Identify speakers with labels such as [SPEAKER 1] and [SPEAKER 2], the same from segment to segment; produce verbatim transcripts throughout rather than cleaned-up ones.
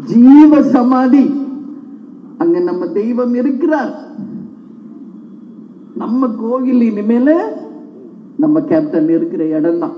[SPEAKER 1] ஜீவ சமாதி. அங்க நம்ம தெய்வம் இருக்கிறார். நம்ம கோவில் இனிமேல நம்ம கேப்டன் இருக்கிற இடம் தான்.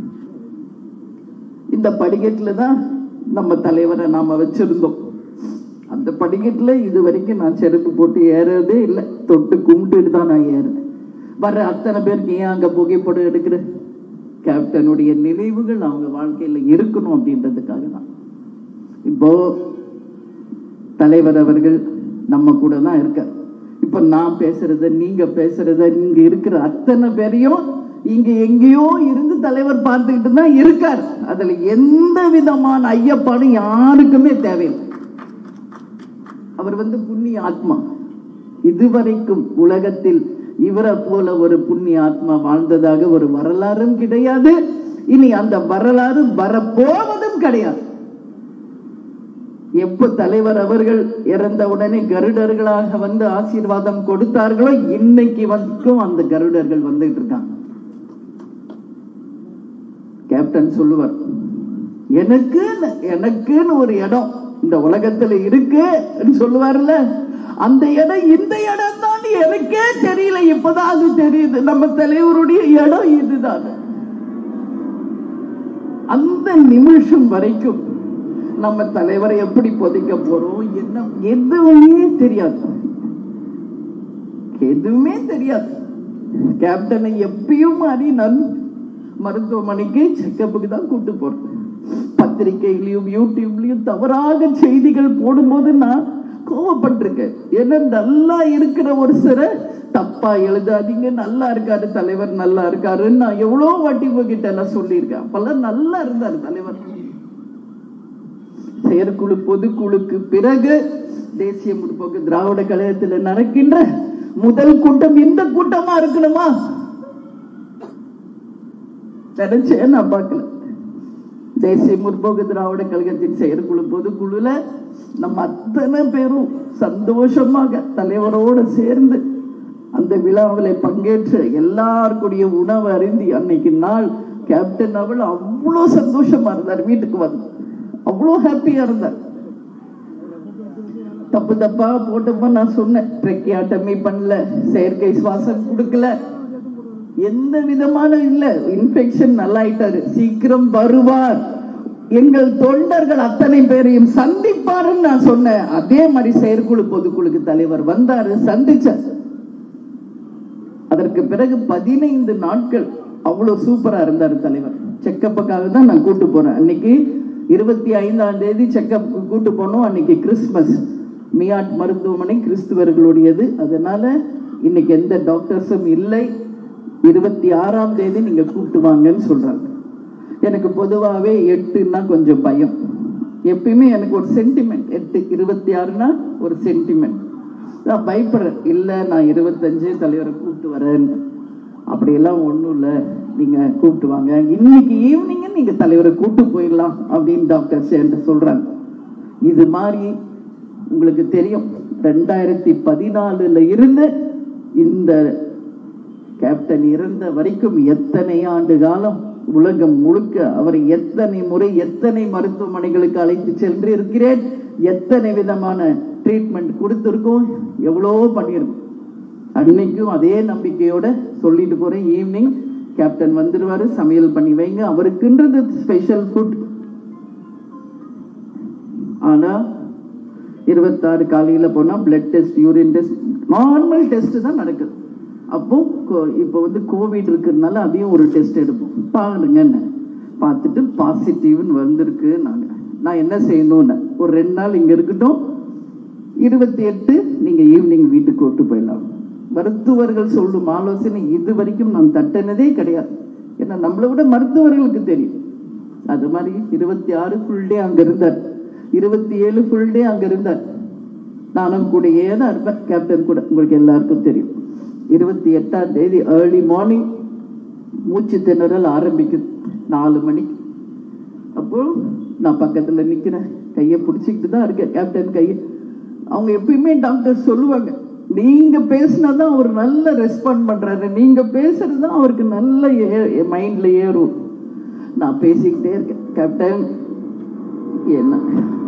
[SPEAKER 1] இந்த படிக்கட்டுல தான் நம்ம தலைவரை நாம வச்சிருந்தோம். அந்த படிக்கட்டுல இது வரைக்கும் நான் செருப்பு போட்டு ஏறதே இல்லை. தொட்டு கும்பிட்டு தான் நான் ஏறேன். வர அத்தனை பேருக்கு ஏன் அங்க புகைப்படம் எடுக்கிற? கேப்டனுடைய நினைவுகள் அவங்க வாழ்க்கையில இருக்கணும் அப்படின்றதுக்காக தான். இப்போ தலைவர் அவர்கள் நம்ம கூட தான் இருக்கார். இப்ப நான் பேசுறத, நீங்க பேசுறத, இங்க இருக்கிற அத்தனை பேரையும் இங்க எங்கேயோ இருந்து தலைவர் பார்த்துக்கிட்டு தான் இருக்கார். அதுல எந்த விதமான ஐயப்பாடும் யாருக்குமே தேவையில்லை. அவர் வந்து புண்ணிய ஆத்மா. இதுவரைக்கும் உலகத்தில் இவரை போல ஒரு புண்ணிய ஆத்மா வாழ்ந்ததாக ஒரு வரலாறும் கிடையாது. இனி அந்த வரலாறு வரப்போவதும் கிடையாது. எப்ப தலைவர் அவர்கள் இறந்த உடனே கருடர்களாக வந்து ஆசீர்வாதம் கொடுத்தார்களோ இன்னைக்கு வரைக்கும் அந்த கருடர்கள் வந்துட்டு இருக்காங்க. கேப்டன் சொல்லுவார், எனக்கு எனக்குன்னு ஒரு இடம் இந்த உலகத்துல இருக்கு சொல்லுவார்ல, அந்த இடம் இந்த இடம் தான் எனக்கே தெரியல, இப்பதான் அது தெரியுது. நம்ம தலைவருடைய இடம் இதுதான். அந்த நிமிஷம் வரைக்கும் நம்ம தலைவரை எப்படி பொதிக்க போறோம் என்ன எதுவுமே தெரியாது. எதுவுமே தெரியாது. கேப்டனை எப்பயும் மாதிரி நான் மருத்துவமனைக்கு செக்கப்புக்கு தான் கூட்டு போறேன். பத்திரிகையிலையும் யூடியூப்லயும் தவறாக செய்திகள் போடும்போது நான் கோவப்பட்டிருக்கேன். ஏன்னா நல்லா இருக்கிற ஒரு சில தப்பா எழுதாதீங்க, நல்லா இருக்காரு தலைவர், நல்லா இருக்காருன்னு நான் எவ்வளவு வாட்டி உங்ககிட்ட எல்லாம் சொல்லியிருக்கேன். அப்பெல்லாம் நல்லா இருந்தாரு தலைவர். செயற்குழு பொதுக்குழுக்கு பிறகு தேசிய முற்போக்கு திராவிட கழகத்தில் நடக்கின்ற முதல் கூட்டம் இந்த கூட்டமா இருக்கணுமா நினைச்சேன். நான் பார்க்கல. தேசிய முற்போக்கு திராவிட கழகத்தின் செயற்குழு பொதுக்குழுல நம்ம அத்தனை பேரும் சந்தோஷமாக தலைவரோடு சேர்ந்து அந்த விழாவில் பங்கேற்று எல்லாருக்குடைய உணவு அருந்தி அன்னைக்கு நாள் கேப்டன் அவள் அவ்வளோ சந்தோஷமா இருந்தார். வீட்டுக்கு வந்து அவ்வளோ ஹாப்பியா இருந்தார். தப்பு தப்பா போட்டப்ப நான் சொன்னேன், ட்ரெக்கியாட்டமே பண்ணல, செயற்கை சுவாசம் கொடுக்கல, எந்த விதமான இல்ல, இன்ஃபெக்ஷன் நல்லாயிட்டாரு, சீக்கிரம் வருவார், எங்கள் தொண்டர்கள் அத்தனை பேரையும் சந்திப்பாருன்னு நான் சொன்னேன். அதே மாதிரி செயற்குழு பொதுக்குழுக்கு தலைவர் வந்தாரு, சந்திச்சார். அதற்கு பிறகு பதினைந்து நாட்கள் அவ்வளவு சூப்பரா இருந்தாரு தலைவர். செக்கப்புக்காக தான் நான் கூட்டு போறேன். அன்னைக்கு இருபத்தி ஐந்தாம் தேதி செக்கப் கூட்டு போனோம். அன்னைக்கு கிறிஸ்துமஸ். மியாட் மருத்துவமனை கிறிஸ்துவர்களுடையது. அதனால இன்னைக்கு எந்த டாக்டர்ஸும் இல்லை. இருபத்தி ஆறாம் தேதி நீங்க கூப்பிட்டு வாங்கன்னு சொல்றாங்க. எனக்கு பொதுவாகவே எட்டுன்னா கொஞ்சம் பயம். எப்பயுமே எனக்கு ஒரு சென்டிமெண்ட், எட்டு இருபத்தி ஆறுனா ஒரு சென்டிமெண்ட். நான் பயப்படுறேன். இல்லை நான் இருபத்தஞ்சு தலைவரை கூப்பிட்டு வரேன். அப்படியெல்லாம் ஒன்றும் இல்லை, நீங்க கூப்பிட்டு வாங்க, இன்னைக்கு ஈவினிங் நீங்க தலைவரை கூப்பிட்டு போயிடலாம் அப்படின்னு டாக்டர் சேர்ந்து சொல்றாங்க. இது மாதிரி உங்களுக்கு தெரியும், ரெண்டாயிரத்தி பதினாலுல இருந்து இந்த கேப்டன் இறந்த வரைக்கும் எத்தனை ஆண்டு காலம் உலகம் முழுக்க அவரை எத்தனை முறை எத்தனை மருத்துவமனைகளுக்கு அழைத்து சென்று இருக்கிறேன், எத்தனை விதமான ட்ரீட்மெண்ட் கொடுத்திருக்கோம், எவ்வளவோ பண்ணியிருக்கோம். அன்னைக்கும் அதே நம்பிக்கையோட சொல்லிட்டு போறேன், ஈவினிங் கேப்டன் வந்துடுவாரு, சமையல் பண்ணி வைங்க, அவருக்குன்றது ஸ்பெஷல் ஃபுட். ஆனா இருபத்தாறு காலையில போனா blood test, urine test, normal test தான் நடக்குது. அப்போ இப்போ வந்து கோவிட் இருக்கிறதுனால அதையும் ஒரு டெஸ்ட் எடுப்போம், பாருங்கன்னு பார்த்துட்டு பாசிட்டிவ்னு வந்திருக்கு. நாங்க நான் என்ன செய்யணும்னு, ஒரு ரெண்டு நாள் இங்க இருக்கட்டும், இருபத்தி எட்டு நீங்க ஈவினிங் வீட்டுக்கு விட்டு போயிடலாம். மருத்துவர்கள் சொல்லும் ஆலோசனை இது வரைக்கும் நான் தட்டினதே கிடையாது. ஏன்னா நம்மளை விட மருத்துவர்களுக்கு தெரியும். அது மாதிரி இருபத்தி ஆறு ஃபுல் டே அங்க இருந்தார், இருபத்தி ஏழு ஃபுல் டே அங்க இருந்தார். நானும் கூடயே தான் இருப்பேன், கேப்டன் கூட, உங்களுக்கு எல்லாருக்கும் தெரியும். இருபத்தி எட்டாம் தேதி ஏர்லி மார்னிங் மூச்சு திணறல் ஆரம்பிக்குது நாலு மணிக்கு. அப்போ நான் பக்கத்துல நிக்கிறேன், கையை பிடிச்சிக்கிட்டு தான் இருக்கேன் கேப்டன் கையை. அவங்க எப்பயுமே டாக்டர் சொல்லுவாங்க, நீங்க பேசினாதான் அவர் நல்ல ரெஸ்பாண்ட் பண்றாரு, நீங்க பேசுறதுதான் அவருக்கு நல்ல மைண்ட்ல ஏறும். நான் பேசிக்கிட்டே இருக்கேன், கேப்டன் என்ன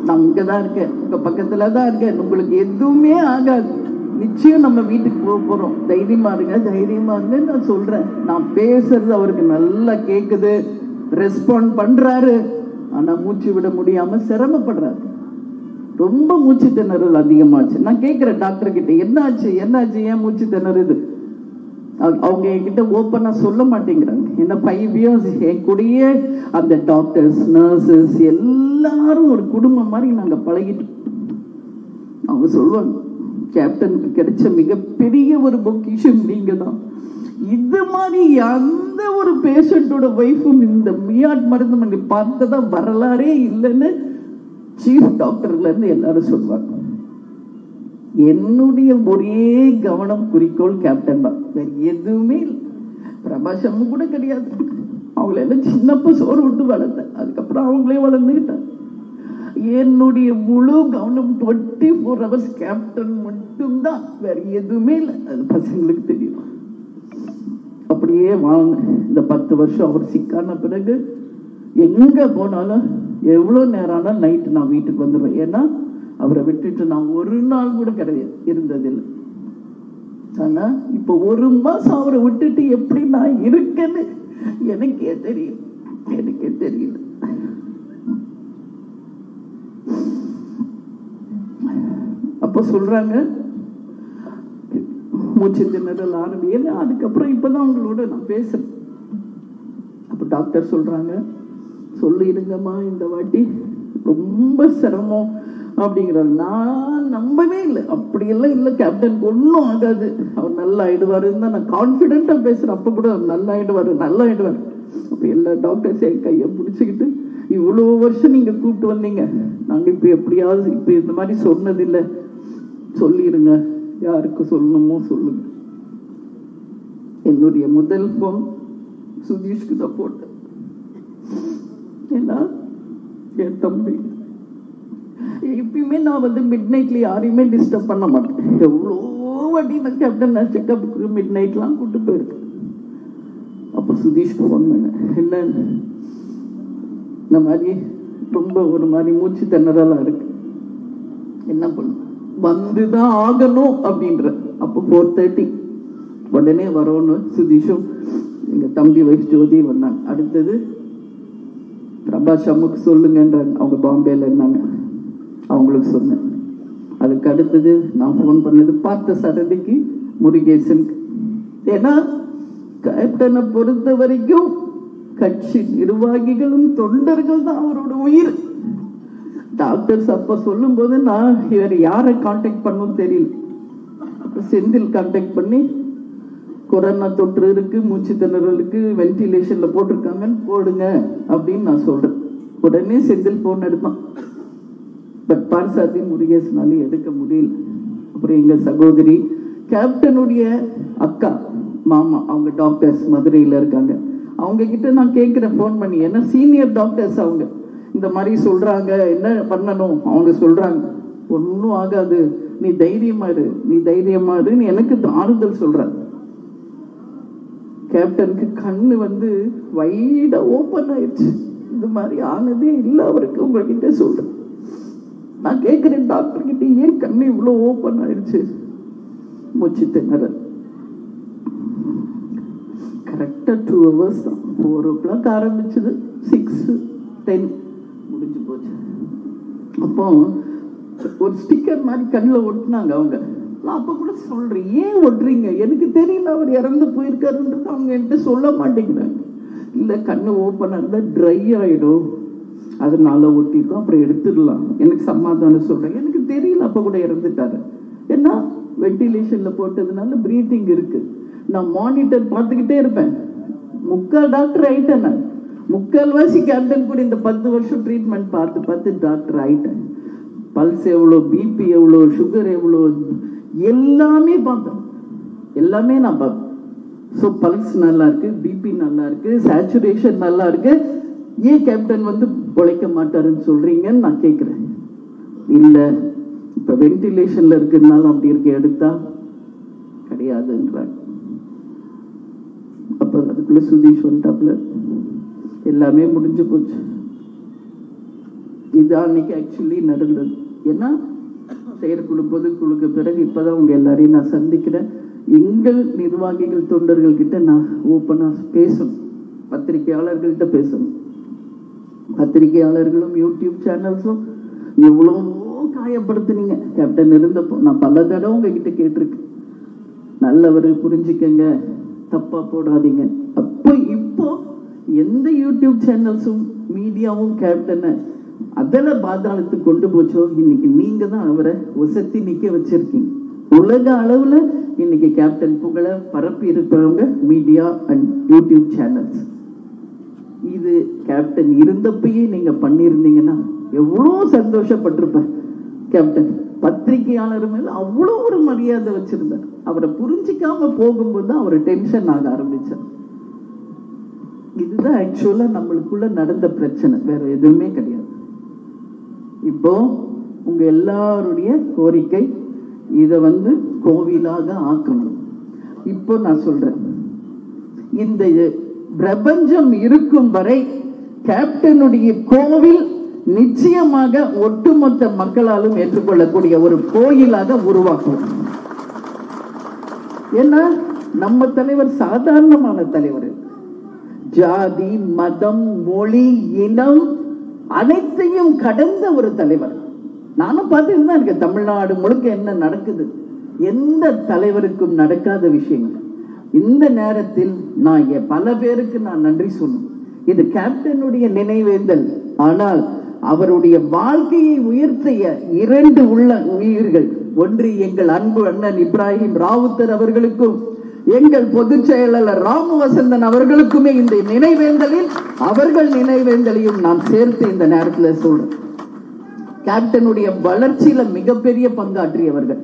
[SPEAKER 1] நான் இங்கதான் இருக்கேன், உங்க பக்கத்துல தான் இருக்கேன், உங்களுக்கு எதுவுமே ஆகாது, நிச்சயம் நம்ம வீட்டுக்கு போக போறோம், தைரியமா இருங்க தைரியமா இருங்க நான் சொல்றேன். நான் பேசுறது அவருக்கு நல்லா கேக்குது, ரெஸ்பாண்ட் பண்றாரு. ஆனா மூச்சு விட முடியாம சிரமப்படுறாரு, ரொம்ப மூச்சு திணறல் அதிகமாச்சு. நான் கேட்கிறேன் டாக்டர் கிட்ட, என்னாச்சு என்னாச்சு ஏன் மூச்சு திணறுது? அவங்க என்கிட்ட ஓப்பனா சொல்ல மாட்டேங்கிறாங்க. ஏன்னா ஃபைவ் இயர்ஸ் என் கூடயே அந்த டாக்டர்ஸ் நர்சஸ் எல்லாரும் ஒரு குடும்பம் மாதிரி நாங்க பழகிட்டு. அவங்க சொல்லுவாங்க, கேப்டனுக்கு கிடைச்ச மிகப்பெரிய ஒரு பொக்கிஷம் நீங்க தான். இது மாதிரி எந்த ஒரு பேஷண்டோட வைஃபும் இந்த மியாட் மருத்துவமனை பார்த்ததா வரலாறே இல்லைன்னு சீஃப் டாக்டர்ல இருந்து எல்லாரும் சொல்லுவாங்க. என்னுடைய ஒரே கவனம் குறிக்கோள் கேப்டன் தான், வேற எதுவுமே இல்லை. பிரபாஷம் கூட கிடையாது. அவங்கள எல்லாம் சின்னப்ப சோறு விட்டு வளர்த்தேன், அதுக்கப்புறம் அவங்களே வளர்ந்துக்கிட்டேன். என்னுடைய முழு கவனம் டுவெண்ட்டி ஃபோர் ஹவர்ஸ் கேப்டன் மட்டும்தான், வேற எதுவுமே இல்லை. அது பசங்களுக்கு தெரியும். அப்படியே வாங்க. இந்த பத்து வருஷம் அவர் சிக்கான பிறகு எங்க போனாலும் எவ்வளவு நேரம் ஆனாலும் நைட்டு நான் வீட்டுக்கு வந்துடுவேன். ஏன்னா அவரை விட்டுட்டு நான் ஒரு நாள் கூட கிடையாது இருந்ததில்லை. ஆனா இப்ப ஒரு மாசம் அவரை விட்டுட்டு எப்படி நான் இருக்கேன்னு எனக்கே தெரியும், எனக்கே தெரியல. அப்ப சொல்றாங்க மூச்சு திணறல் ஆரம்பியல. அதுக்கப்புறம் இப்பதான் அவங்களோட நான் பேசுறேன். அப்ப டாக்டர் சொல்றாங்க, சொல்லிடுங்கம்மா இந்த வாட்டி ரொம்ப சிரமம் அப்படிங்கிறாங்க. நான் நம்பவே இல்லை, அப்படியெல்லாம் இல்லை, கேப்டனுக்கு ஒன்றும் ஆகாது, அவர் நல்லா ஆயிடுவாருன்னு தான் நான் கான்ஃபிடென்ட்டா பேசுறேன். அப்ப கூட நல்லா ஆயிடுவாரு நல்லா ஆயிடுவாரு. அப்ப எல்லா டாக்டர்ஸ் என் கையை பிடிச்சிக்கிட்டு, இவ்வளவு வருஷம் நீங்க கூப்பிட்டு வந்தீங்க, நாங்க இப்ப எப்படியாவது இப்ப இந்த மாதிரி சொன்னதில்லை, சொல்லிடுங்க, யாருக்கு சொல்லணுமோ சொல்லுங்க. என்னுடைய முதல் போன் சுதீஷ்க்கு தான் போட்டேன். ஏன்னா என் தம்பி எப்பயுமே நான் வந்து மிட் நைட்ல யாரையுமே டிஸ்டர்ப் பண்ண மாட்டேன். எவ்வளோ வாட்டி நான் கேப்டன் நான் செக்கப்புக்கு மிட் நைட்லாம் கூட்டு போயிருக்கேன். அப்போ சுதீஷ்க்கு போன் பண்ணேன், என்ன இந்த மாதிரி ரொம்ப ஒரு மாதிரி மூச்சு திணறலா இருக்கு, என்ன பண்ண வந்துதான் ஆகணும் அப்படின்ற. அப்போ ஃபோர் தேர்ட்டி உடனே வரோன்னு சுதீஷும் எங்க தம்பி வைஃப் ஜோதி வந்தாங்க. அடுத்தது பிரபாஷ் அம்முக்கு சொல்லுங்கன்றாங்க, அவங்க பாம்பேல இருந்தாங்க, அவங்களுக்கு சொன்னேன். அதுக்கு அடுத்தது நான் போன் பண்ணது பார்த்த சரதிக்கு, முருகேசனுக்கு. ஏன்னா கேப்டனை பொறுத்த வரைக்கும் கட்சி நிர்வாகிகளும் தொண்டர்கள் தான் அவரோட உயிர். டாக்டர்ஸ் அப்ப சொல்லும் போது நான் இவர் யாரை கான்டாக்ட் பண்ணணும் தெரியல. அப்ப செந்தில் கான்டாக்ட் பண்ணி, கொரோனா தொற்று இருக்கு, மூச்சு திணறலுக்கு வென்டிலேஷன்ல போட்டிருக்காங்கன்னு போடுங்க அப்படின்னு நான் சொல்றேன். உடனே செந்தில் போன் எடுத்தான். பட் பார்சாதி முருகேசனால எடுக்க முடியல. அப்புறம் எங்க சகோதரி கேப்டனுடைய அக்கா மாமா, அவங்க டாக்டர்ஸ் மதுரையில இருக்காங்க, அவங்க கிட்ட நான் கேட்கிறேன் போன் பண்ணி, ஏன்னா சீனியர் டாக்டர்ஸ் அவங்க, இந்த மாதிரி சொல்றாங்க, என்ன பண்ணணும்? அவங்க சொல்றாங்க, ஒன்னும் ஆகாது, நீ தைரியமா இரு, நீ தைரியமா இருன்னு எனக்கு ஆறுதல் சொல்றாங்க. கேப்டனுக்கு கண்ணு வந்து வைடா ஓப்பன் ஆயிடுச்சு. இந்த மாதிரி ஆனதே இல்லை அவருக்கு. உங்ககிட்ட சொல்றேன், நான் கேட்கிறேன் டாக்டர் கிட்ட, ஏன் கண்ணு இவ்வளவு ஓப்பன் ஆயிடுச்சு? மூச்சு திணறல். கரெக்டா டூ ஹவர்ஸ் தான், ஃபோர் ஓ கிளாக் ஆரம்பிச்சது, சிக்ஸ் டென் முடிஞ்சு போச்சு. அப்போ ஒரு ஸ்டிக்கர் மாதிரி கண்ணில் ஒட்டினாங்க அவங்க. அப்ப கூட சொல்றேன், ஏன் ஒட்டுறீங்க? எனக்கு தெரியல அவர் இறந்து போயிருக்காருன்றது அவங்க என்கிட்ட சொல்ல மாட்டேங்கிறாங்க. இல்ல கண்ணு ஓப்பனா இருந்தா ட்ரை ஆயிடும், அதனால ஒட்டிருக்கோம், அப்புறம் எடுத்துடலாம். எனக்கு சமாதானம் சொல்றேன், எனக்கு தெரியல அப்ப கூட இறந்துட்டாரு. ஏன்னா வென்டிலேஷன்ல போட்டதுனால பிரீத்திங் இருக்கு. நான் மானிட்டர் பார்த்துக்கிட்டே இருப்பேன். முக்கால் டாக்டர் ஆயிட்டேன் நான். முக்கால்வாசி கேப்டன் கூட இந்த பத்து வருஷம் ட்ரீட்மெண்ட் பார்த்து பார்த்து டாக்டர் ஆயிட்டேன். பல்ஸ் எவ்வளோ, பிபி எவ்வளோ, சுகர் எவ்வளோ, எல்லாமே பார்த்தேன், எல்லாமே நான் பார்த்தேன். ஸோ பல்ஸ் நல்லா இருக்கு, பிபி நல்லா இருக்கு, சேச்சுரேஷன் நல்லா இருக்கு. ஏன் கேப்டன் வந்து உழைக்க மாட்டாருன்னு சொல்றீங்கன்னு நான் கேட்கிறேன். இல்லை இப்ப வென்டிலேஷன்ல இருக்கிறதுனால அப்படி இருக்கு, எடுத்தா கிடையாதுன்றாங்க. அப்ப அதுக்குள்ள சுதீஷ் வந்துட்டாப்ல, எல்லாமே முடிஞ்சு போச்சு. இது அன்னைக்கு ஆக்சுவலி நடந்தது. ஏன்னா செயற்குழு பொதுக்குழுக்கு பிறகு இப்பதான் உங்க எல்லாரையும் நான் சந்திக்கிறேன். எங்கள் நிர்வாகிகள் தொண்டர்கள் கிட்ட நான் ஓப்பனா பேசணும், பத்திரிகையாளர்கள்ட்ட பேசணும். பத்திரிகையாளர்களும் யூடியூப் சேனல்ஸும் எவ்வளவோ காயப்படுத்துனீங்க கேப்டன் இருந்தப்போ. நான் பல தடவை உங்ககிட்ட கேட்டிருக்கேன், நல்லவர் புரிஞ்சுக்கங்க, தப்பா போடாதீங்க. அப்போ இப்போ எந்த யூடியூப் சேனல்ஸும் மீடியாவும் கேப்டனை அதில் பாதாளத்துக்கு கொண்டு போச்சோ, இன்னைக்கு நீங்க தான் அவரை ஒசத்தி நிக்க வச்சிருக்கீங்க. உலக அளவுல இன்னைக்கு கேப்டன் புகழ பரப்பி இருக்கிறவங்க மீடியா அண்ட் யூடியூப் சேனல்ஸ். இது கேப்டன் இருந்தப்பயே நீங்க பண்ணிருந்தீங்கன்னா எவ்வளோ சந்தோஷப்பட்டிருப்பேன். கேப்டன் பத்திரிகையாளர் மேல அவ்வளோ ஒரு மரியாதை வச்சிருந்தார். அவரை புரிஞ்சிக்காம போகும்போது தான் அவர் டென்ஷன் ஆக ஆரம்பிச்சார். இதுதான் ஆக்சுவலா நம்மளுக்குள்ள நடந்த பிரச்சனை, வேற எதுவுமே கிடையாது. இப்போ உங்க எல்லாருடைய கோரிக்கை இத வந்து கோவிலாக ஆக்கணும். இப்போ நான் சொல்றேன், இந்த பிரபஞ்சம் இருக்கும் வரை கேப்டனுடைய கோவில் நிச்சயமாக ஒட்டுமொத்த மக்களாலும் ஏற்றுக்கொள்ளக்கூடிய ஒரு கோயிலாக உருவாக்கும். ஏன்னா நம்ம தலைவர் சாதாரணமான தலைவர், ஜாதி மதம் மொழி இனம் அனைத்தையும் கடந்த ஒரு தலைவர். நானும் பார்த்துட்டு தான் இருக்கேன் தமிழ்நாடு முழுக்க என்ன நடக்குது, எந்த தலைவருக்கும் நடக்காத விஷயங்கள். இந்த நேரத்தில் நான் பல பேருக்கு நான் நன்றி சொல்லணும். இது கேப்டனுடைய நினைவேந்தல், ஆனால் அவருடைய வாழ்க்கையை உயர்த்திய இரண்டு உள்ள உயிர்கள், ஒன்று எங்கள் அன்பு அண்ணன் இப்ராஹிம் ராவுத்தர் அவர்களுக்கும் எங்கள் பொதுச் செயலாளர் ராமு வசந்தன் அவர்களுக்குமே இந்த நினைவேந்தலில் அவர்கள் நினைவேந்தலையும் நான் சேர்த்து இந்த நேரத்தில் சொல்றேன். கேப்டனுடைய வளர்ச்சியில மிகப்பெரிய பங்காற்றியவர்கள்.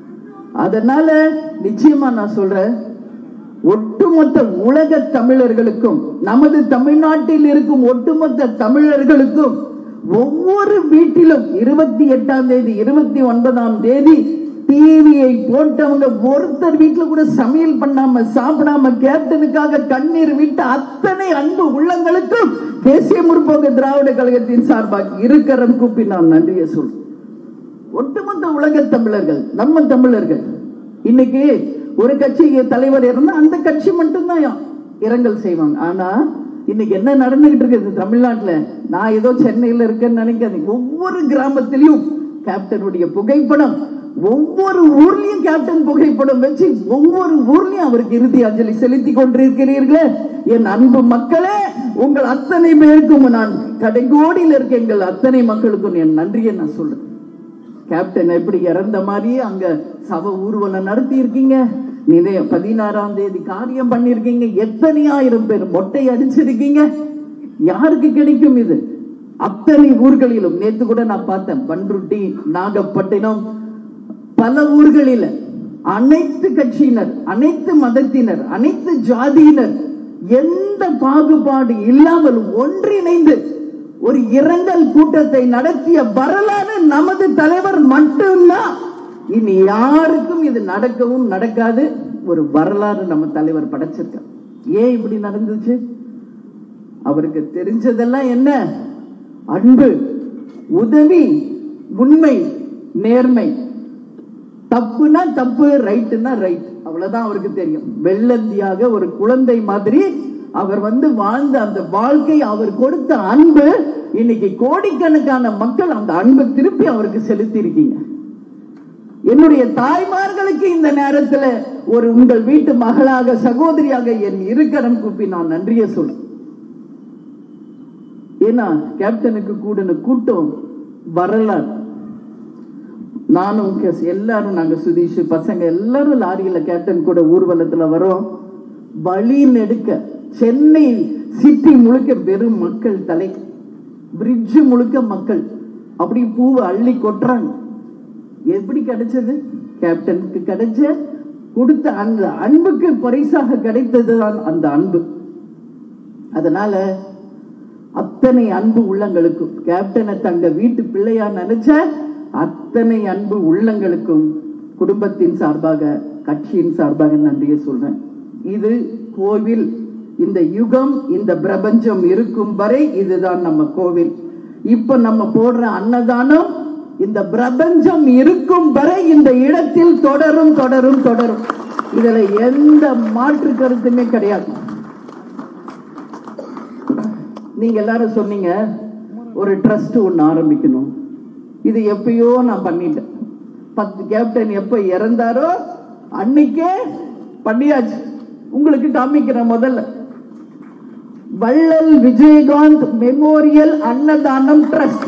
[SPEAKER 1] அதனால நிச்சயமா நான் சொல்றேன், ஒட்டுமொத்த உலக தமிழர்களுக்கும் நமது தமிழ்நாட்டில் இருக்கும் ஒட்டுமொத்த தமிழர்களுக்கும் ஒவ்வொரு வீட்டிலும் இருபத்தி எட்டாம் தேதி இருபத்தி ஒன்பதாம் தேதி டிவியை போட்டவங்க ஒருத்தர் வீட்டுல கூட சமையல் பண்ணாம சாப்பிடாம கேப்டனுக்காக கண்ணீர் விட்டு அத்தனை அன்பு உள்ளங்களுக்கும் தேசிய முற்போக்கு திராவிட கழகத்தின் சார்பாக இருக்கரம் கூப்பி நான் நன்றியை சொல்றேன். ஒட்டுமொத்த உலக தமிழர்கள், நம்ம தமிழர்கள், இன்னைக்கு ஒரு கட்சி தலைவர் இருந்தா அந்த கட்சி மட்டும்தான் இரங்கல் செய்வாங்க. ஆனா இன்னைக்கு என்ன நடந்துகிட்டு இருக்குது தமிழ்நாட்டுல, நான் ஏதோ சென்னையில இருக்கேன்னு நினைக்காதீங்க. ஒவ்வொரு கிராமத்திலையும் கேப்டனுடைய புகைப்படம், ஒவ்வொரு ஊர்லயும் கேப்டன் புகைப்படம் வச்சு ஒவ்வொரு ஊர்லயும் அவருக்கு இறுதி அஞ்சலி செலுத்தி கொண்டிருக்கிறீர்களே. என் அன்பு மக்களே, உங்கள் அத்தனை பேருக்கும் நான் கடைகோடியில் இருக்க எங்கள் அத்தனை மக்களுக்கும் என் நன்றியை நான் சொல்றேன். கேப்டன் எப்படி இறந்த மாதிரியே அங்க சவ ஊர்வலம் நடத்தி இருக்கீங்க, நினைய பதினாறாம் தேதி காரியம் பண்ணிருக்கீங்க, எத்தனை ஆயிரம் பேர் மொட்டை அடிச்சிருக்கீங்க. யாருக்கு கிடைக்கும் இது? அத்தனை ஊர்களிலும் நேற்று கூட நான் பார்த்தேன், பண்ருட்டி, நாகப்பட்டினம், பல ஊர்களில் அனைத்து கட்சியினர், அனைத்து மதத்தினர், அனைத்து ஜாதியினர் எந்த பாகுபாடு இல்லாமல் ஒன்றிணைந்து ஒரு இரங்கல் கூட்டத்தை நடத்திய வரலாறு நமது தலைவர் மட்டும்தான். இனி யாருக்கும் இது நடக்கவும் நடக்காது. ஒரு வரலாறு நம்ம தலைவர் படைச்சிருக்கார். ஏன் இப்படி நடந்துச்சு? அவருக்கு தெரிஞ்சதெல்லாம் என்ன? அன்பு, உதவி, உண்மை, நேர்மை. தப்புனா தப்பு, ரைட்டுனா ரைட், அவ்வளவுதான் அவருக்கு தெரியும். வெள்ளந்தியாக ஒரு குழந்தை மாதிரி அவர் வந்து வாழ்ந்த அந்த வாழ்க்கை, அவர் கொடுத்த அன்பு, இன்னைக்கு கோடிக்கணக்கான மக்கள் அந்த அன்பை திருப்பி அவருக்கு செலுத்தி இருக்கீங்க. என்னுடைய தாய்மார்களுக்கு இந்த நேரத்தில் ஒரு உங்கள் வீட்டு மகளாக, சகோதரியாக என் இருக்கரம் கூப்பி நான் நன்றியை சொல்றேன். ஏன்னா கேப்டனுக்கு கூடின கூட்டம் வரலாறு. நானும் எல்லாரும், நாங்க சுதீஷ் பசங்க எல்லாரும் லாரியில கேப்டன் கூட ஊர்வலத்துல வரோம். வழி நெடுக்க சென்னை சிட்டி முழுக்க வெறும் மக்கள், தலை பிரிட்ஜ் முழுக்க மக்கள் அப்படி பூவை அள்ளி கொட்டுறாங்க. எப்படி கிடைச்சது? கேப்டனுக்கு கிடைச்ச கொடுத்த அந்த அன்புக்கு பரிசாக கிடைத்ததுதான் அந்த அன்பு. அதனால அத்தனை அன்பு உள்ளங்களுக்கும், கேப்டனை தங்க வீட்டு பிள்ளையா நினைச்ச அத்தனை அன்பு உள்ளங்களுக்கும் குடும்பத்தின் சார்பாக, கட்சியின் சார்பாக நன்றியை சொல்றேன். இது கோவில், இந்த யுகம், இந்த பிரபஞ்சம் இருக்கும் வரை இதுதான் நம்ம கோவில். இப்ப நம்ம போடுற அன்னதானம் இந்த பிரபஞ்சம் இருக்கும் வரை இந்த இடத்தில் தொடரும் தொடரும் தொடரும். இதுல எந்த மாற்று கருத்துமே கிடையாது. நீங்க எல்லாரும் சொன்னீங்க ஒரு ட்ரஸ்ட் ஒண்ணு ஆரம்பிக்கணும். இது எப்பயோ நான் பண்ணிட்டேன். பத்து கேப்டன் எப்ப இறந்தாரோ அன்னைக்கே பண்ணியாச்சு. உங்களுக்கு காமிக்கிறேன். முதல்ல வள்ளல் விஜயகாந்த் மெமோரியல் அன்னதானம் ட்ரஸ்ட்.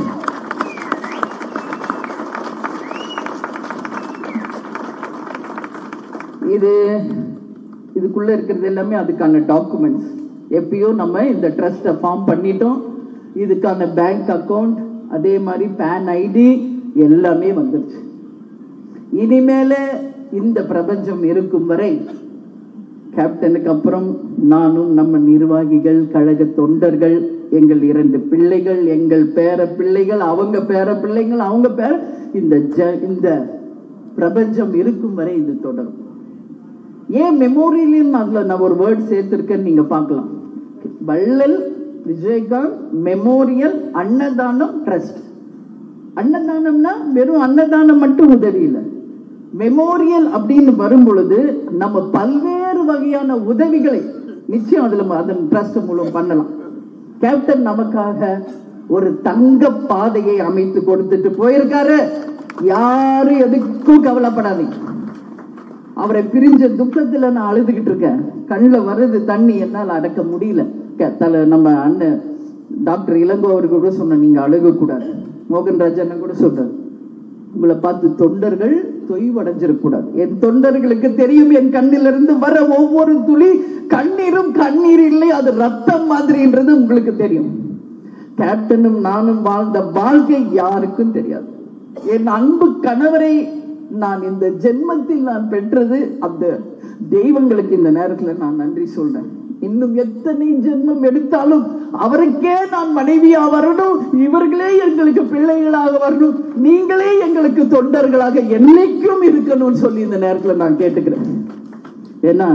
[SPEAKER 1] இது இதுக்குள்ள இருக்கிறது எல்லாமே அதுக்கான டாக்குமெண்ட்ஸ். எப்பயோ நம்ம இந்த ட்ரஸ்ட ஃபார்ம் பண்ணிட்டோம். இதுக்கான பேங்க் அக்கவுண்ட், அதே மாதிரி பேன் ஐடி எல்லாமே வந்துருச்சு. இனிமேல இந்த பிரபஞ்சம் இருக்கும் வரை கேப்டனுக்கு அப்புறம் நானும் நம்ம நிர்வாகிகள், கழக தொண்டர்கள், எங்கள் இரண்டு பிள்ளைகள், எங்கள் பேர பிள்ளைகள், அவங்க பேர பிள்ளைகள், அவங்க பேர இந்த இந்த பிரபஞ்சம் இருக்கும் வரை இது தொடரும். ஏன் மெமோரியல் அதுல நான் ஒரு வேர்ட் சேர்த்திருக்கேன்னு நீங்க பார்க்கலாம். Vallal Vijayakanth memorial Annadhanam trust. அன்னதானம்னா வெறும் அன்னதானம் மட்டும் உதவி இல்லை. மெமோரியல் அப்படின்னு வரும் பொழுது நம்ம பல்வேறு வகையான உதவிகளை நிச்சயம் அதுல அதன் ட்ரஸ்ட் மூலம் பண்ணலாம். கேப்டன் நமக்காக ஒரு தங்க பாதையை அமைத்து கொடுத்துட்டு போயிருக்காரு. யாரும் எதுக்கும் கவலைப்படாதீங்க. அவரை பிரிஞ்ச துக்கத்துல நான் அழுதுகிட்டு இருக்கேன். கண்ணில் வருது தண்ணி, என்னால் அடக்க முடியல. தலை நம்ம அண்ணன் டாக்டர் இளங்கோ அவருக்கு கூட சொன்ன, நீங்க அழுக கூடாது. மோகன்ராஜ் அண்ணன் கூட சொல்றாரு, உங்களை பார்த்து தொண்டர்கள் தொய்வடைஞ்சிடக்கூடாது. என் தொண்டர்களுக்கு தெரியும் என் கண்ணிலிருந்து வர ஒவ்வொரு துளி கண்ணீரும் கண்ணீர் இல்லை, அது ரத்தம் மாதிரின்றது உங்களுக்கு தெரியும். கேப்டனும் நானும் வாழ்ந்த வாழ்க்கை யாருக்கும் தெரியாது. என் அன்பு கணவரை நான் இந்த ஜென்மத்தில் நான் பெற்றது அந்த தெய்வங்களுக்கு இந்த நேரத்தில் நான் நன்றி சொல்றேன். இன்னும் எத்தனை ஜென்மம் எடுத்தாலும் அவருக்கே நான் மனைவியா வரணும், இவர்களே எங்களுக்கு பிள்ளைகளாக வரணும், நீங்களே எங்களுக்கு தொண்டர்களாக என்னைக்கும் இருக்கணும்னு சொல்லி இந்த நேரத்தில் நான் கேட்டுக்கிறேன். ஏன்னா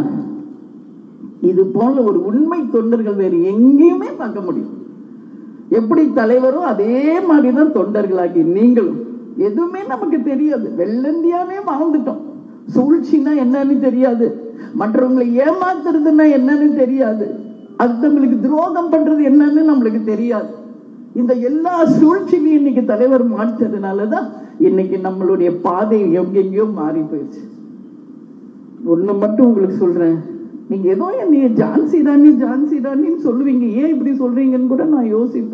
[SPEAKER 1] இது போல ஒரு உண்மை தொண்டர்கள் வேறு எங்கேயுமே பார்க்க முடியும். எப்படி தலைவரும் அதே மாதிரிதான் தொண்டர்களாகி நீங்களும். எதுவுமே நமக்கு தெரியாது, வெள்ளந்தியாவே வாழ்ந்துட்டோம். சூழ்ச்சின்னா என்னன்னு தெரியாது, மற்றவங்களை ஏமாத்துறதுன்னா என்னன்னு தெரியாது, அடுத்தவங்களுக்கு துரோகம் பண்றது என்னன்னு நம்மளுக்கு தெரியாது. இந்த எல்லா சூழ்ச்சியும் இன்னைக்கு தலைவர் மாற்றதுனாலதான் இன்னைக்கு நம்மளுடைய பாதை எங்கெங்கயோ மாறி போயிடுச்சு. ஒண்ணு மட்டும் உங்களுக்கு சொல்றேன், நீங்க ஏதோ என்னைய ஜான்சி ராணி ஜான்சி ராணின்னு சொல்லுவீங்க, ஏன் இப்படி சொல்றீங்கன்னு கூட நான் யோசிப்பேன்.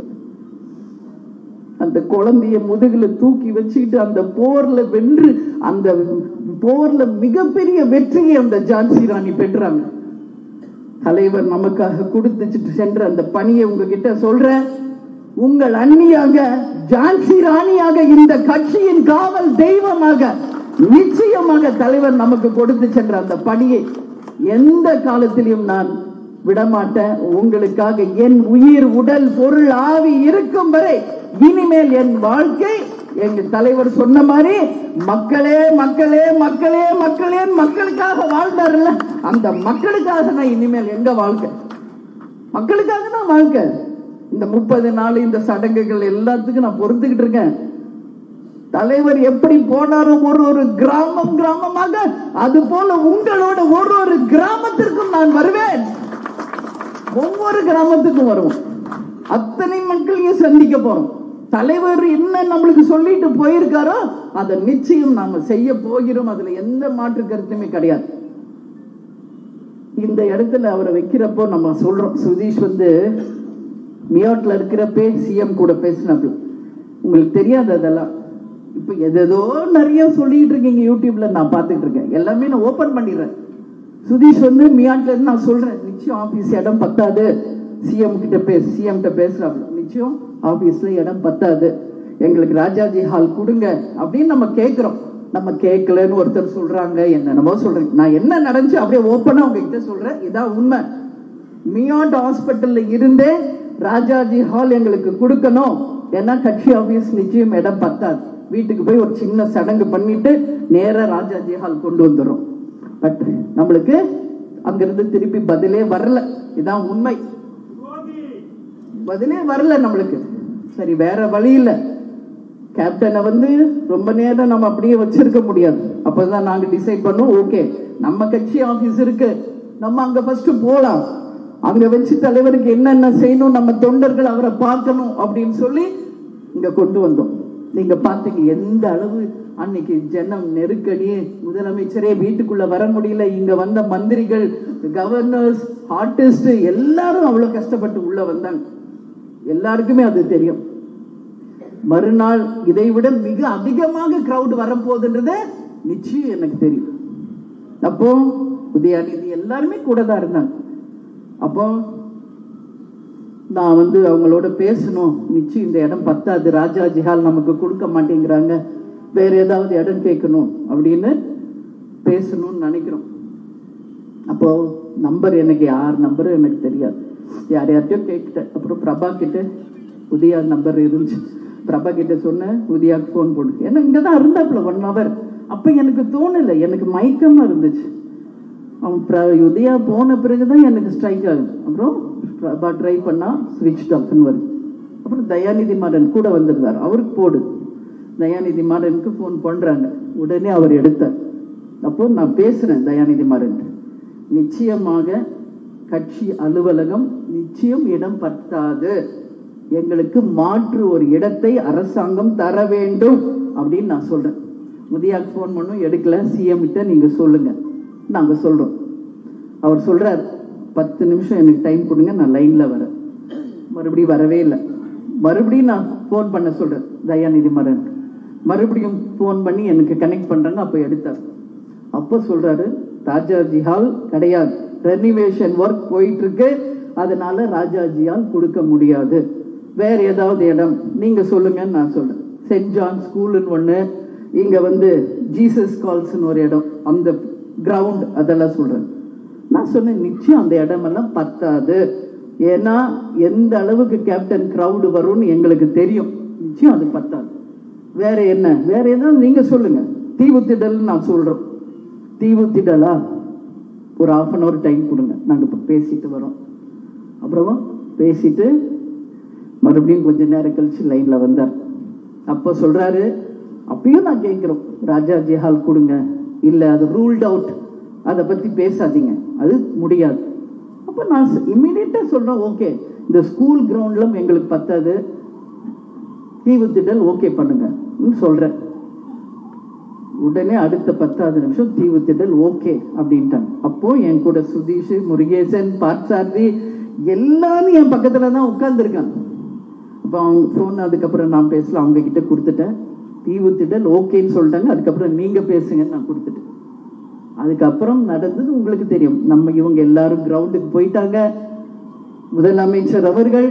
[SPEAKER 1] அந்த குழந்தைய முதுகுல தூக்கி வச்சுக்கிட்டு அந்த போர்ல வென்று அந்த போர்ல மிகப்பெரிய வெற்றியை அந்த ஜான்சி ராணி பெற்றாங்க. தலைவர் நமக்காக கொடுத்துட்டு சென்ற அந்த பணியை உங்ககிட்ட சொல்றேன். உங்கள் அண்ணியாக ஜான்சி ராணியாக இந்த கட்சியின் காவல் தெய்வமாக நிச்சயமாக தலைவர் நமக்கு கொடுத்து சென்ற அந்த பணியை எந்த காலத்திலும் நான் விடமாட்டேன். உங்களுக்காக என் உயிர், உடல், பொருள், ஆவி இருக்கும் வரை இனிமேல் என் வாழ்க்கை எங்க தலைவர் சொன்ன மாதிரி மக்களே மக்களே மக்களே மக்களே மக்களுக்காக வாழ்ந்தாருல்ல, அந்த மக்களுக்காக நான் இனிமேல் எங்க வாழ்க்கை மக்களுக்காக தான் வாழ்க்கை. இந்த முப்பது நாள் இந்த சடங்குகள் எல்லாத்துக்கும் நான் பொறுத்துக்கிட்டு இருக்கேன். தலைவர் எப்படி போனாரோ ஒரு ஒரு கிராமம் கிராமமாக, அது போல உங்களோட ஒரு ஒரு கிராமத்திற்கும் நான் வருவேன். ஒவ்வொரு கிராமத்துக்கும் வருவோம், அத்தனை மக்களையும் சந்திக்க போறோம். தலைவர் என்ன நம்மளுக்கு சொல்லிட்டு போயிருக்காரோ அதை நிச்சயம் நாம செய்ய போகிறோம். அதுல எந்த மாற்று கருத்துமே கிடையாது. இந்த இடத்துல அவரை வைக்கிறப்போ நம்ம சொல்றோம், சுதீஷ் வந்து மியாட்ல இருக்கிறப்பே சிஎம் கூட பேசினாப்ல. உங்களுக்கு தெரியாது அதெல்லாம். இப்ப எதோ நிறைய சொல்லிட்டு இருக்கீங்க யூடியூப்ல, நான் பார்த்துட்டு இருக்கேன். எல்லாமே நான் ஓபன் பண்ணிடுறேன். சுதீஷ் வந்து மியாட்ல இருந்து நான் சொல்றேன், நிச்சயம் ஆபீஸ் இடம் பத்தாது, சிஎம் கிட்ட பேச சிஎம் கிட்ட பேசுறாப்ல, நிச்சயம் ஆபீஸ்ல இடம் பத்தாது, எங்களுக்கு ராஜாஜி ஹால் கொடுங்க அப்படின்னு நம்ம கேட்கிறோம். நம்ம கேட்கலன்னு ஒருத்தர் சொல்றாங்க, என்னென்னமோ சொல்றேன். நான் என்ன நடந்துச்சு அப்படியே ஓப்பனா உங்ககிட்ட சொல்றேன், இதான் உண்மை. மியாட் ஹாஸ்பிட்டல்ல இருந்தே ராஜாஜி ஹால் எங்களுக்கு கொடுக்கணும், ஏன்னா கட்சி ஆபீஸ் நிச்சயம் இடம் பத்தாது. வீட்டுக்கு போய் ஒரு சின்ன சடங்கு பண்ணிட்டு நேரா ராஜாஜி ஹால் கொண்டு வந்துடும். பட் நம்மளுக்கு அங்கிருந்து திருப்பி பதிலே வரல, இதான் உண்மை. பதிலே வரல நம்மளுக்கு. சரி, வேற வழி இல்லை. கேப்டனை வந்து ரொம்ப நேரம் நம்ம அப்படியே வச்சிருக்க முடியாது. அப்பதான் நாங்க டிசைட் பண்ணோம், ஓகே நம்ம கட்சி ஆபீஸ் இருக்கு, நம்ம அங்க ஃபர்ஸ்ட் போலாம், அங்க வச்சு தலைவருக்கு என்னென்ன செய்யணும், நம்ம தொண்டர்கள் அவரை பார்க்கணும் அப்படின்னு சொல்லி இங்க கொண்டு வந்தோம். நீங்க பாத்தீங்க எந்த அளவு அன்னைக்கு ஜனம் நெருக்கடி, முதலமைச்சரே வீட்டுக்குள்ள வர முடியல, இங்க வந்த மந்திரிகள், கவர்னர்ஸ், ஆர்டிஸ்ட் எல்லாரும் அவ்வளவு கஷ்டப்பட்டு உள்ள வந்தாங்க. எல்லாருக்குமே அது தெரியும். மறுநாள் இதை விட மிக அதிகமாக கிரௌட் வரப்போகுதுன்றது நிச்சயம் எனக்கு தெரியும். அப்போ உதயநிதி எல்லாருமே கூட தான் இருந்தாங்க. அப்போ நான் வந்து அவங்களோட பேசணும், நிச்சயம் இந்த இடம் பத்தாது, ராஜாஜி ஹால் நமக்கு கொடுக்க மாட்டேங்கிறாங்க, வேற ஏதாவது இடம் கேட்கணும் அப்படின்னு பேசணும்னு நினைக்கிறோம். அப்போ நம்பர் எனக்கு யார் நம்பர் எனக்கு தெரியாது, யார் யார்கிட்டயும் கேட்டுட்டேன். அப்புறம் பிரபா கிட்ட உதயா நம்பர் இருந்துச்சு, பிரபா கிட்ட சொன்னேன் உதயாவுக்கு ஃபோன் போடு, ஏன்னா இங்கதான் இருந்தாப்புல ஒன் ஹவர். அப்ப எனக்கு தோணலை, எனக்கு மயக்கமா இருந்துச்சு. அவன் உதயா போன பிறகுதான் எனக்கு ஸ்ட்ரைக் ஆகுது. அப்புறம் பிரபா ட்ரை பண்ணா ஸ்விட்ச் ஆஃப்னு வருது. அப்புறம் தயாநிதி மாறன் கூட வந்திருந்தார், அவருக்கு போடு. தயாநிதி மாறனுக்கு ஃபோன் பண்றாங்க, உடனே அவர் எடுத்தார். அப்போ நான் பேசுறேன் தயாநிதி மாறன், நிச்சயமாக கட்சி அலுவலகம் நிச்சயம் இடம் பத்தாது, எங்களுக்கு மாற்று ஒரு இடத்தை அரசாங்கம் தர வேண்டும் அப்படின்னு நான் சொல்றேன். உதயாக்கு ஃபோன் பண்ணும், எடுக்கல. சிஎம் கிட்ட நீங்க சொல்லுங்க, நாங்க சொல்றோம். அவர் சொல்றார், பத்து நிமிஷம் எனக்கு டைம் கொடுங்க, நான் லைன்ல வரேன். மறுபடியும் வரவே இல்லை. மறுபடியும் நான் ஃபோன் பண்ண சொல்றேன் தயாநிதி மாறன், மறுபடியும் ஃபோன் பண்ணி எனக்கு கனெக்ட் பண்றாங்க. அப்ப எடுத்தார். அப்ப சொல்றாரு, ராஜாஜி ஹால் கிடையாது, ரெனிவேஷன் ஒர்க் போயிட்டு இருக்கு, அதனால ராஜாஜி ஹால் கொடுக்க முடியாது, வேற ஏதாவது இடம் நீங்க சொல்லுங்கன்னு நான் சொல்றேன். சென்ட் ஜான் ஸ்கூல்னு ஒண்ணு, இங்க வந்து ஜீசஸ் கால்ஸ்னு ஒரு இடம், அந்த கிரவுண்ட் அதெல்லாம் சொல்றேன். நான் சொன்னேன் நிச்சயம் அந்த இடமெல்லாம் பத்தாது, ஏன்னா எந்த அளவுக்கு கேப்டன் கிரவுடு வரும்னு எங்களுக்கு தெரியும், நிச்சயம் அது பத்தாது. வேற என்ன, வேற ஏதாவது நீங்க சொல்லுங்க. தீவுத்திடல் நான் சொல்றோம். தீவுத்திடலா, ஒரு ஹாஃப் அன் அவர் டைம் கொடுங்க, நாங்க இப்ப பேசிட்டு வரோம். அப்புறமா பேசிட்டு மறுபடியும் கொஞ்ச நேரம் கழிச்சு லைன்ல வந்தார். அப்ப சொல்றாரு, அப்பயும் நான் கேட்கிறோம், ராஜாஜி ஹால் கொடுங்க, இல்ல அது ரூல்ட் அவுட், அதை பத்தி பேசாதீங்க, அது முடியாது. அப்ப நான் இம்மிடியட்டா சொல்றேன், ஓகே இந்த ஸ்கூல் கிரவுண்ட்ல எங்களுக்கு பத்தாது, தீவுத்திடல் ஓகே பண்ணுங்க சொல்றேன். உடனே அடுத்த பத்தாவது நிமிஷம் தீவுத்திடல் ஓகே அப்படின்ட்டாங்க. அப்போ என் கூட சுதீஷ், முருகேசன், பார்த்தார்த்தி எல்லாரும் என் பக்கத்துல தான் உட்கார்ந்து இருக்காங்க. அப்ப அவங்க போன் அதுக்கப்புறம் நான் பேசல, அவங்க கிட்ட கொடுத்துட்டேன். தீவுத்திடல் ஓகேன்னு சொல்லிட்டாங்க. அதுக்கப்புறம் நீங்க பேசுங்கன்னு நான் கொடுத்துட்டேன். அதுக்கப்புறம் நடந்தது உங்களுக்கு தெரியும். நம்ம இவங்க எல்லாரும் கிரவுண்டுக்கு போயிட்டாங்க. முதலமைச்சர் அவர்கள்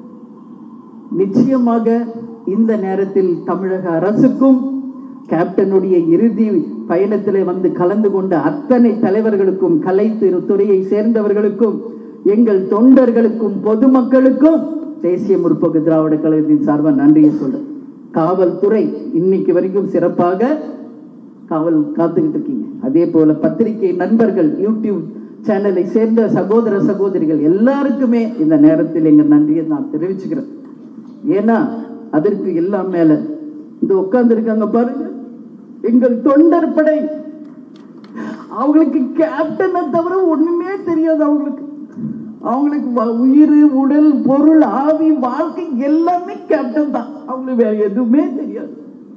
[SPEAKER 1] நிச்சயமாக இந்த நேரத்தில் தமிழக அரசுக்கும் கேப்டனுடைய இறுதி பயணத்திலே வந்து கலந்து கொண்ட அத்தனை தலைவர்களுக்கும், கலை துறையை சேர்ந்தவர்களுக்கும், எங்கள் தொண்டர்களுக்கும், பொதுமக்களுக்கும் தேசிய முற்போக்கு திராவிட கழகத்தின் சார்பாக நன்றியை சொல்றேன். காவல்துறை இன்னைக்கு வரைக்கும் சிறப்பாக காவல் காத்துக்கிட்டு இருக்கீங்க. அதே போல பத்திரிகை நண்பர்கள், யூடியூப் சேனலை சேர்ந்த சகோதர சகோதரிகள் எல்லாருக்குமே இந்த நேரத்தில் எங்க நன்றியை நான் தெரிவிச்சுக்கிறேன். ஏன்னா அதற்கு எல்லாம் மேல இந்த உட்கார்ந்து இருக்காங்க பாருங்க, எங்கள் தொண்டர் படை. அவங்களுக்கு கேப்டனை தவிர ஒண்ணுமே தெரியாது. அவங்களுக்கு அவங்களுக்கு உயிர், உடல், பொருள், ஆவி, வாழ்க்கை எல்லாமே கேப்டன் தான். அவங்களுக்கு வேற எதுவுமே தெரியாது.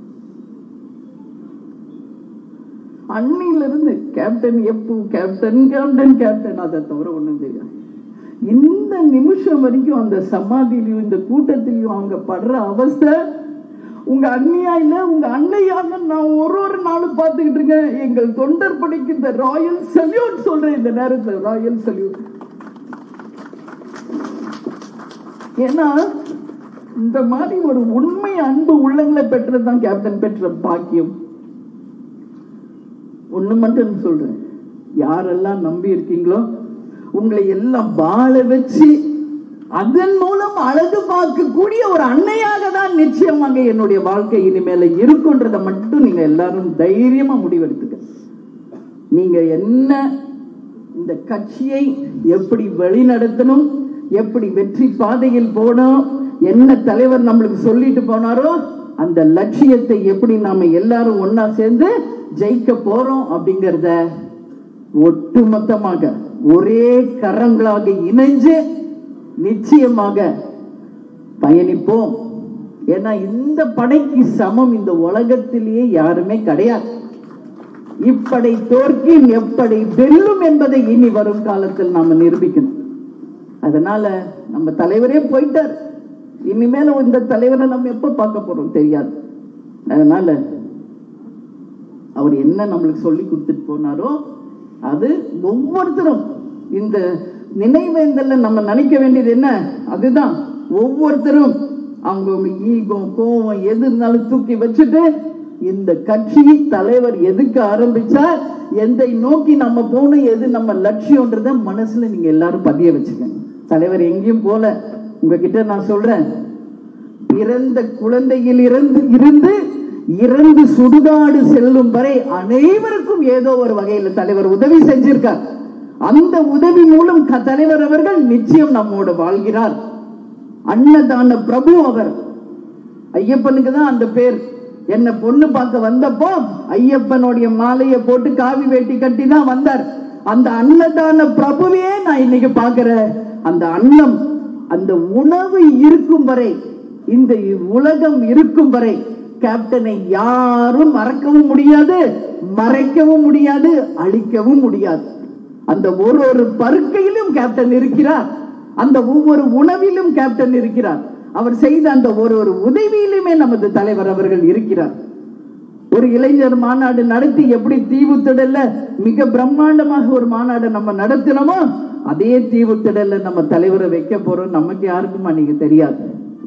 [SPEAKER 1] அன்னில இருந்து கேப்டன் எப்போ கேப்டன் கேப்டன் கேப்டன் அதை தவிர ஒண்ணும் தெரியாது. இந்த நிமிஷம் வரைக்கும் அந்த சமாதியிலையும் இந்த கூட்டத்திலையும் அவங்க படுற அவஸ்தை உங்க அண்ணியா இல்ல உங்க அண்ணையாக நான் ஒரு ஒரு நாளும் பார்த்துக்கிட்டு இருக்கேன். எங்கள் தொண்டர் படைக்கு இந்த ராயல் சல்யூட் சொல்றேன் இந்த நேரத்தில், ராயல் சல்யூட். ஏன்னா இந்த மாதிரி ஒரு உண்மை அன்பு உள்ளங்களை பெற்றதுதான் கேப்டன் பெற்ற பாக்கியம். ஒண்ணு மட்டும் சொல்றேன், யாரெல்லாம் நம்பி இருக்கீங்களோ உங்களை எல்லாம் வாழ வச்சு அதன் மூலம் அழகு பார்க்கக்கூடிய ஒரு அன்னையாக தான் நிச்சயமாக என்னுடைய வாழ்க்கை இனிமேல இருக்குன்றதை மட்டும் நீங்க எல்லாரும் தைரியமா முடிவெடுத்துக்க. நீங்க என்ன இந்த கட்சியை எப்படி வழி நடத்தணும், எப்படி வெற்றி பாதையில் போனோம், என்ன தலைவர் நம்மளுக்கு சொல்லிட்டு போனாரோ அந்த லட்சியத்தை எப்படி நாம எல்லாரும் ஒன்னா சேர்ந்து ஜெயிக்க போறோம் அப்படிங்கறத ஒட்டுமொத்தமாக ஒரே கரங்களாக இணைஞ்சு நிச்சயமாக பயணிப்போம். ஏன்னா இந்த படைக்கு சமம் இந்த உலகத்திலேயே யாருமே கிடையாது. இப்படை தோற்கி எப்படி வெல்லும் என்பதை இனி வரும் காலத்தில் நாம நிரூபிக்கணும். அதனால நம்ம தலைவரே போயிட்டார், இனிமேல இந்த தலைவரை நம்ம எப்ப பார்க்க போறோம் தெரியாது. அதனால அவர் என்ன நம்மளுக்கு சொல்லி கொடுத்துட்டு போனாரோ அது ஒவ்வொருத்தரும் இந்த நினைவேந்தல்ல நம்ம நினைக்க வேண்டியது என்ன, அதுதான் ஒவ்வொருத்தரும் அவங்க ஈகோ கோவம் எது இருந்தாலும் தூக்கி வச்சுட்டு இந்த கட்சி தலைவர் எதுக்கு ஆரம்பிச்சா எதை நோக்கி நம்ம போகணும், எது நம்ம லட்சியம்ன்றத மனசுல நீங்க எல்லாரும் பதிய வச்சுக்கங்க. தலைவர் எங்கேயும் போல, உங்ககிட்ட நான் சொல்றேன், பிறந்த குழந்தையில் இருந்து இருந்து இறந்து சுடுகாடு செல்லும் வரை அனைவருக்கும் ஏதோ ஒரு வகையில தலைவர் உதவி செஞ்சிருக்கார். அந்த உதவி மூலம் தலைவர் அவர்கள் நிச்சயம் நம்மோடு வாழ்கிறார். அன்னதான பிரபு அவர். ஐயப்பனுக்கு தான் அந்த பேர். என்ன பொண்ணு பார்க்க வந்தப்போ ஐயப்பனுடைய மாலையை போட்டு காவி வேட்டி கட்டி தான் வந்தார். அந்த அன்னதான பிரபுவே நான் இன்னைக்கு பார்க்கிறேன். அந்த அன்னம், அந்த உணவு இருக்கும் வரை, இந்த உலகம் இருக்கும் வரை கேப்டனை யாரும் மறக்கவும் முடியாது, மறைக்கவும் முடியாது, அழிக்கவும் முடியாது. அந்த ஒரு ஒரு பருக்கையிலும் கேப்டன் இருக்கிறார். அந்த ஒவ்வொரு உணவிலும் கேப்டன் இருக்கிறார். அவர் செய்த அந்த ஒரு ஒரு உதவியிலுமே நமது தலைவர் அவர்கள் இருக்கிறார். ஒரு இளைஞர் மாநாடு நடத்தி எப்படி தீவுத்திடல்ல மிக பிரம்மாண்டமாக ஒரு மாநாடு நம்ம நடத்தினோமோ அதே தீவுத்திடல்ல நம்ம தலைவரை வைக்க போறோம். நமக்கு யாருக்கும் அன்னைக்கு தெரியாது.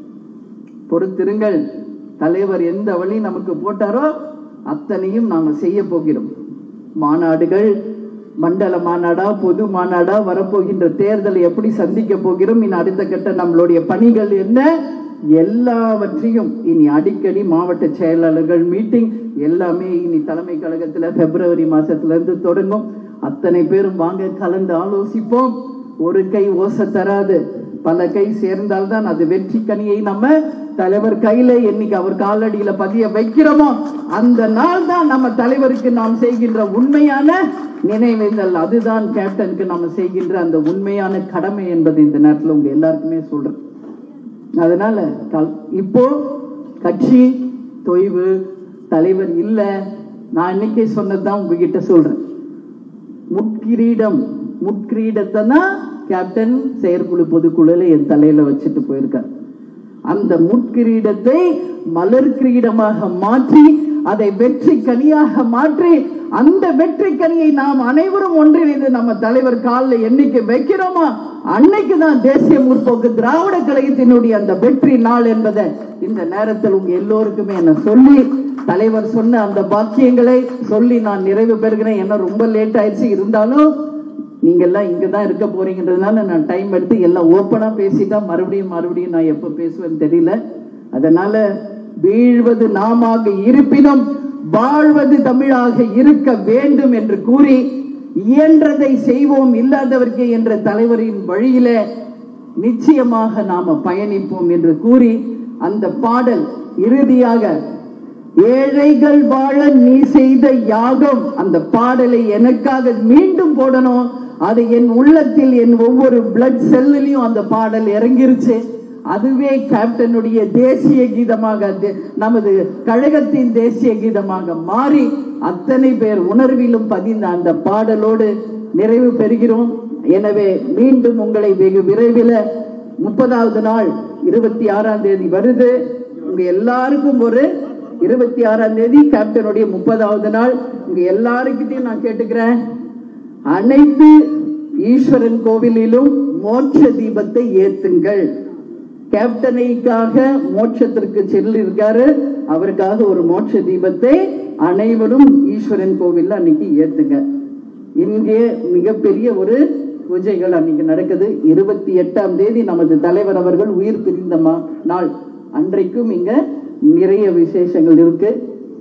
[SPEAKER 1] பொறுத்திருங்கள், தலைவர் எந்த வழி நமக்கு போட்டாரோ அத்தனையும் நாம செய்ய போகிறோம். மாநாடுகள், மண்டல மாநாடா பொது மாநாடா, வரப்போகின்ற தேர்தலை எப்படி சந்திக்க போகிறோம், இனி அடுத்த கட்ட நம்மளுடைய பணிகள் என்ன, எல்லாவற்றையும் இனி அடிக்கடி மாவட்ட செயலாளர்கள் மீட்டிங் எல்லாமே இனி தலைமை கழகத்துல பிப்ரவரி மாசத்துல இருந்து தொடங்கும். அத்தனை பேரும் வாங்க, கலந்து ஆலோசிப்போம். ஒரு கை ஓசை தராது, பல கை சேர்ந்தால்தான் அது வெற்றி கனியை நம்ம தலைவர் கையில என்னைக்கு அவர் காலடியில பதிய வைக்கிறோமோ அந்த நாள் தான் நம்ம தலைவருக்கு நாம் செய்கின்ற உண்மையான நினைவேந்தல். அதுதான் கேப்டனுக்கு நம்ம செய்கின்ற அந்த உண்மையான கடமை என்பது இந்த நேரத்தில் உங்க எல்லாருக்குமே சொல்றேன். அதனால இப்போ கட்சி தொய்வு, தலைவர் இல்ல, நான் இன்னைக்கே சொன்னதுதான் உங்ககிட்ட சொல்றேன். முட்கிரீடம், முட்கிரீடத்தை தான் கேப்டன் செயற்குழு பொதுக்குழுல என் தலையில வச்சுட்டு போயிருக்கார். அந்த முட்கிரீடத்தை மலர் கிரீடமாக மாற்றி அதை வெற்றி கனியாக மாற்றி அந்த வெற்றி கனியை நாம் அனைவரும் ஒன்றிணைந்து நம்ம தலைவர் காலில் என்னைக்கு வைக்கிறோமோ அன்னைக்கு தான் தேசிய முற்போக்கு திராவிட கழகத்தினுடைய அந்த வெற்றி நாள் என்பதை இந்த நேரத்தில் உங்க எல்லோருக்குமே என்ன சொல்லி தலைவர் சொன்ன அந்த பாக்கியங்களை சொல்லி நான் நிறைவு பெறுகிறேன். என்ன ரொம்ப லேட் ஆயிடுச்சு, இருந்தாலும் நீங்க எல்லாம் இங்கதான் இருக்க போறீங்கன்றதுனால நான் டைம் எடுத்து எல்லாம் ஓப்பனா பேசிட்டா மறுபடியும் மறுபடியும் நான் எப்ப பேசுவேன்னு தெரியல. அதனால வீழ்வது நாமாக இருப்பினும் வாழ்வது தமிழாக இருக்க வேண்டும் என்று கூறி இயன்றதை செய்வோம் இல்லாதவர்க்கே என்ற தலைவரின் வழியில நிச்சயமாக நாம பயணிப்போம் என்று கூறி அந்த பாடல் இறுதியாக ஏழைகள் வாழ நீ செய்த யாகம், அந்த பாடலை எனக்காக மீண்டும் போடணும். அது என் உள்ளத்தில் என் ஒவ்வொரு பிளட் செல்லிலையும் அந்த பாடல் இறங்கிருச்சு. அதுவே கேப்டனுடைய தேசிய கீதமாக நமது கழகத்தின் தேசிய கீதமாக மாறி அத்தனை பேர் உணர்விலும் பதிந்த அந்த பாடலோடு நிறைவு பெறுகிறோம். எனவே மீண்டும் உங்களை வெகு விரைவில் முப்பதாவது நாள் இருபத்தி ஆறாம் தேதி வருது. உங்க எல்லாருக்கும் ஒரு இருபத்தி ஆறாம் தேதி கேப்டனுடைய முப்பதாவது நாள். உங்க எல்லாருக்கிட்டையும் நான் கேட்டுக்கிறேன், அனைத்து ஈஸ்வரன் கோவிலிலும் மோட்ச தீபத்தை ஏத்துங்கள். கேப்டனைக்காக மோட்சத்திற்கு செல்லிருக்காரு, அவருக்காக ஒரு மோட்ச தீபத்தை அனைவரும் ஈஸ்வரன் கோவில் அன்னைக்கு ஏத்துங்க. இங்கே மிகப்பெரிய ஒரு பூஜைகள் அன்னைக்கு நடக்குது. இருபத்தி எட்டாம் தேதி நமது தலைவர் அவர்கள் உயிர் பிரிந்த நாள். அன்றைக்கும் இங்க நிறைய விசேஷங்கள் இருக்கு.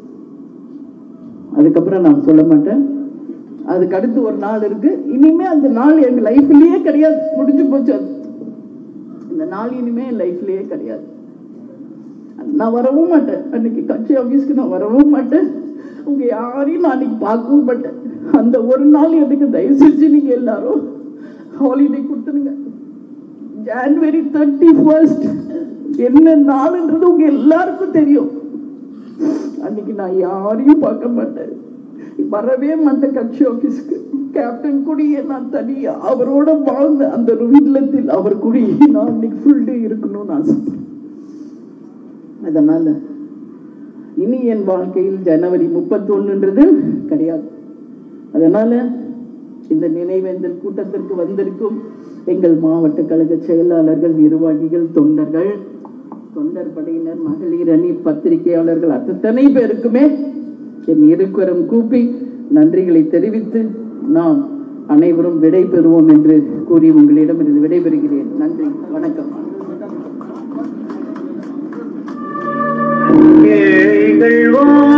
[SPEAKER 1] அதுக்கப்புறம் நான் சொல்ல மாட்டேன். அதுக்கு அடுத்து ஒரு நாள் இருக்கு. இனிமே அந்த நாள் எங்க லைஃப்லயே கிடையாது, முடிஞ்சு போச்சு. அந்த நாள் இனிமே என் லைஃப்லயே கிடையாது. நான் வரவும் மாட்டேன், அன்னைக்கு கட்சி ஆஃபீஸ்க்கு நான் வரவும் மாட்டேன், உங்க யாரையும் நான் அன்னைக்கு பார்க்கவும் மாட்டேன். அந்த ஒரு நாள் எனக்கு தயவு செஞ்சு நீங்க எல்லாரும் ஹாலிடே கொடுத்துருங்க. ஜான்வரி தேர்ட்டி ஃபர்ஸ்ட் என்ன நாளுன்றது உங்க எல்லாருக்கும் தெரியும். அன்னைக்கு நான் யாரையும் பார்க்க மாட்டேன், வரவே மாட்டேன் கட்சி ஆபீஸ்க்கு. கேப்டன் கூடிய நான் தனியா அவரோட வாழ்ந்த அந்த இல்லத்தில் அவர் கூடிய நான் அன்னைக்கு ஃபுல் டே இருக்கணும்னு ஆசைப்படுறேன். அதனால இனி என் வாழ்க்கையில் ஜனவரி முப்பத்தி ஒன்றுன்றது கிடையாது. அதனால இந்த நினைவேந்தல் கூட்டத்திற்கு வந்திருக்கும் எங்கள் மாவட்ட கழக செயலாளர்கள், நிர்வாகிகள், தொண்டர்கள், தொண்டர் படையினர், மகளிர் அணி, பத்திரிகையாளர்கள் அத்தனை பேருக்குமே என் இருக்கரம் கூப்பி நன்றிகளை தெரிவித்து நாம் அனைவரும் விடை பெறுவோம் என்று கூறி உங்களிடம் இருந்து விடைபெறுகிறேன். நன்றி, வணக்கம்.
[SPEAKER 2] ஏழைகள்